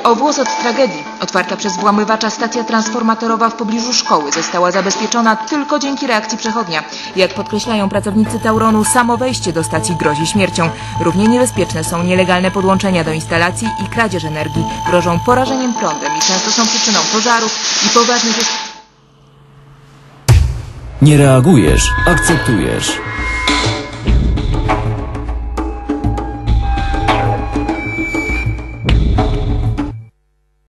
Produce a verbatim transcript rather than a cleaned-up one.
O włos od tragedii. Otwarta przez włamywacza stacja transformatorowa w pobliżu szkoły została zabezpieczona tylko dzięki reakcji przechodnia. Jak podkreślają pracownicy Tauronu, samo wejście do stacji grozi śmiercią. Równie niebezpieczne są nielegalne podłączenia do instalacji i kradzież energii. Grożą porażeniem prądem i często są przyczyną pożarów i poważnych... Nie reagujesz, akceptujesz.